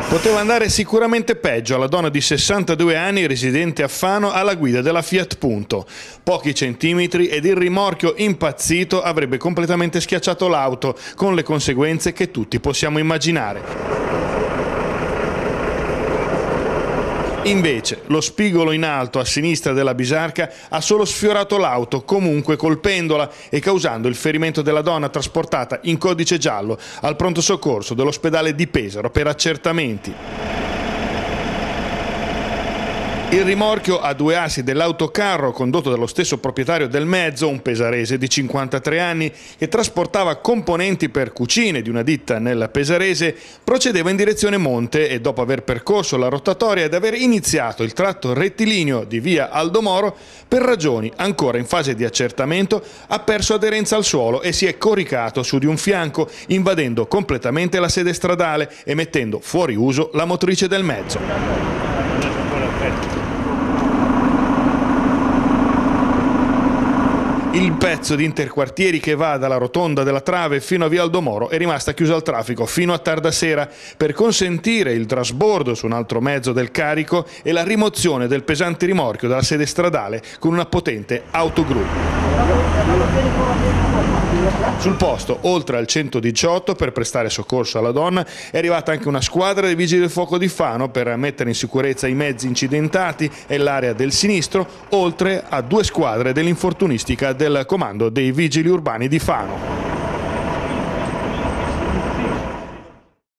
Poteva andare sicuramente peggio alla donna di 62 anni residente a Fano alla guida della Fiat Punto. Pochi centimetri ed il rimorchio impazzito avrebbe completamente schiacciato l'auto, con le conseguenze che tutti possiamo immaginare. Invece, lo spigolo in alto a sinistra della bisarca ha solo sfiorato l'auto, comunque colpendola e causando il ferimento della donna trasportata in codice giallo al pronto soccorso dell'ospedale di Pesaro per accertamenti. Il rimorchio a due assi dell'autocarro, condotto dallo stesso proprietario del mezzo, un pesarese di 53 anni, che trasportava componenti per cucine di una ditta nel Pesarese, procedeva in direzione Monte e dopo aver percorso la rotatoria ed aver iniziato il tratto rettilineo di via Aldo Moro, per ragioni ancora in fase di accertamento, ha perso aderenza al suolo e si è coricato su di un fianco, invadendo completamente la sede stradale e mettendo fuori uso la motrice del mezzo. Il pezzo di Interquartieri che va dalla rotonda della Trave fino a via Aldo Moro è rimasta chiusa al traffico fino a tarda sera per consentire il trasbordo su un altro mezzo del carico e la rimozione del pesante rimorchio dalla sede stradale con una potente autogru. Sul posto, oltre al 118 per prestare soccorso alla donna, è arrivata anche una squadra dei Vigili del Fuoco di Fano per mettere in sicurezza i mezzi incidentati e l'area del sinistro, oltre a 2 squadre dell'infortunistica del comando dei Vigili Urbani di Fano.